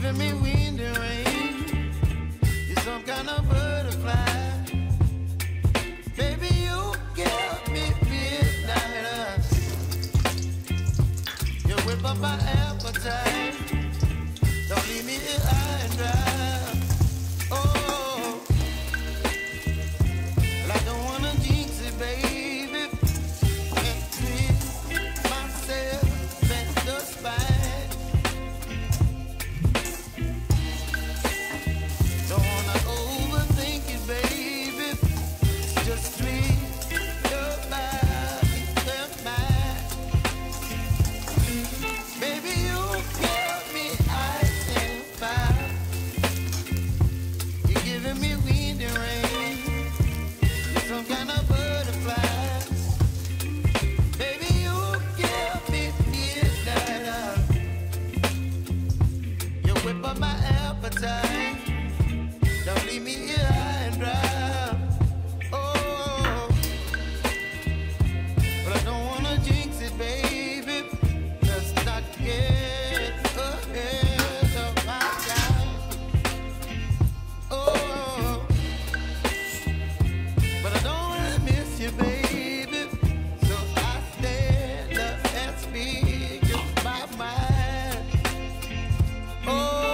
giving me wind and rain. You're some kind of butterfly. Baby, you give me midnight. You whip up my appetite. Don't leave me here high and dry. Oh, well, I don't wanna jinx it, baby. Can't twist myself at the spine. Don't wanna overthink it, baby. Just treat your body and mind. Baby, you give me ice and fire. You're giving me wind and rain. You're some kind of butterfly. Baby, you give me midnight. You whip up my appetite. Don't leave me here high and dry. Oh, but I don't wanna jinx it, baby. Let's not get ahead of my time. Oh, but I don't wanna miss you, baby. So I stand up and speak just my mind. Oh.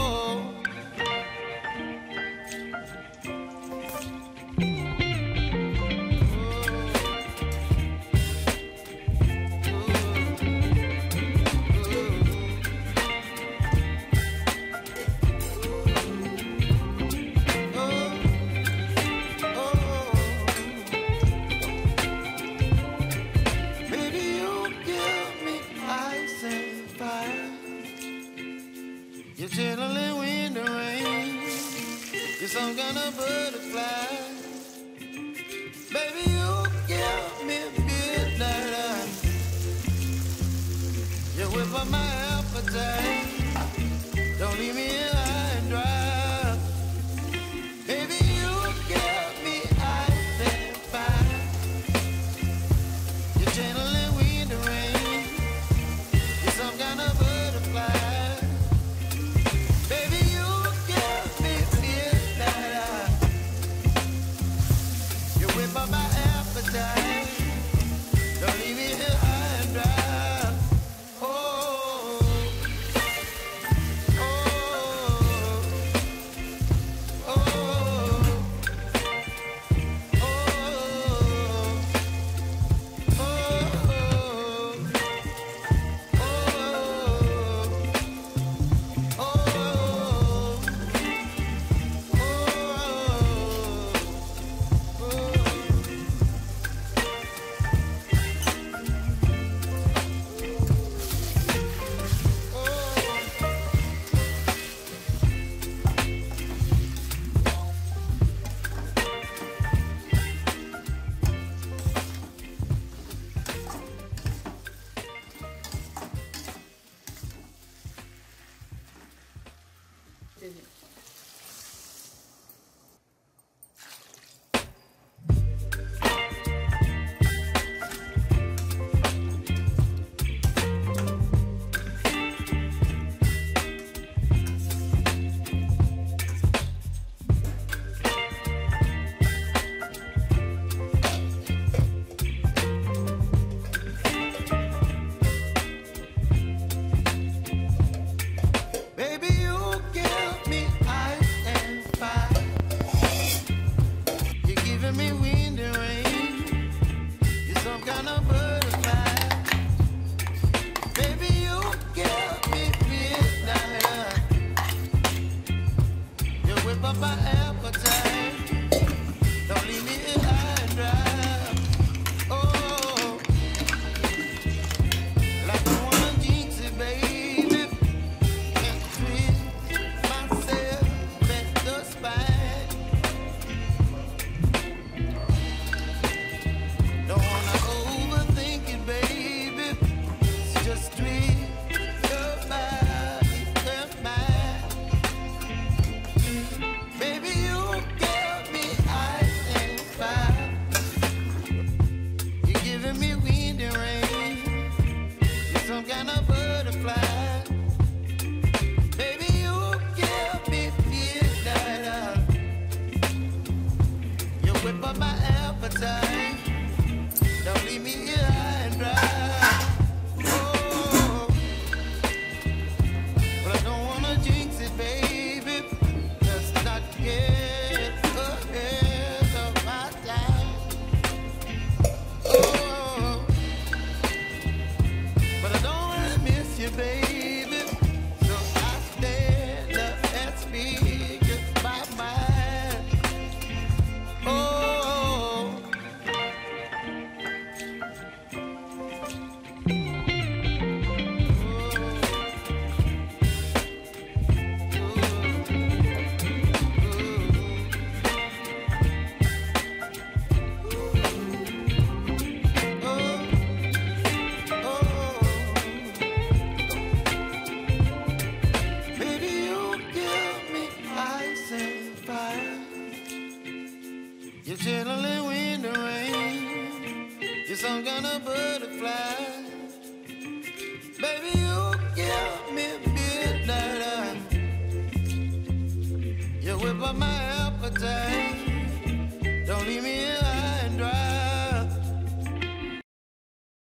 Baby, you give me ice and fire. You're channeling wind and rain. You're some kind of butterfly. Baby, you give me midnight. You whip up my appetite. Don't leave me here high and dry. Baby, you give me ice and fire. You're channeling wind and rain. You're some kind of butterfly. Baby, you give me midnight. You whip up my appetite. Don't leave me here high and dry. Oh, oh, oh, oh, baby, you give me ice and fire. You're giving me wind and rain. You're some kind of butterfly. Baby, you give me midnight. You whip up my ass.